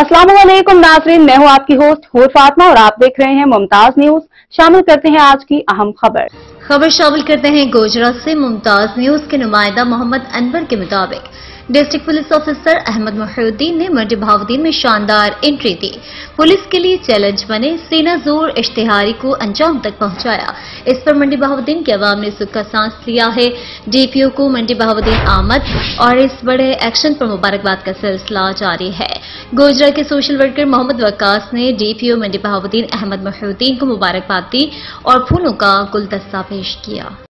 अस्सलाम वालेकुम नाज़रीन, मैं हूं आपकी होस्ट हूर फातिमा और आप देख रहे हैं मुमताज न्यूज। शामिल करते हैं आज की अहम खबर शामिल करते हैं गोजरा से। मुमताज न्यूज के नुमाइंदा मोहम्मद अनवर के मुताबिक district police officer Ahmad Mohiuddin ने मंडी बहाउद्दीन में शानदार एंट्री दी। पुलिस के लिए चैलेंज बने सीना जोर इश्तिहारी को अंजाम तक पहुंचाया। इस पर मंडी बहाउद्दीन के अवाम ने सुख का सांस लिया है। डीपीओ को मंडी बहाउद्दीन आमद और इस बड़े एक्शन पर मुबारकबाद का सिलसिला जारी है। गोजरा के सोशल वर्कर मोहम्मद वक्कास ने डीपीओ मंडी बहाउद्दीन अहमद मोहिउद्दीन को मुबारकबाद दी और फूलों का गुलदस्ता पेश किया।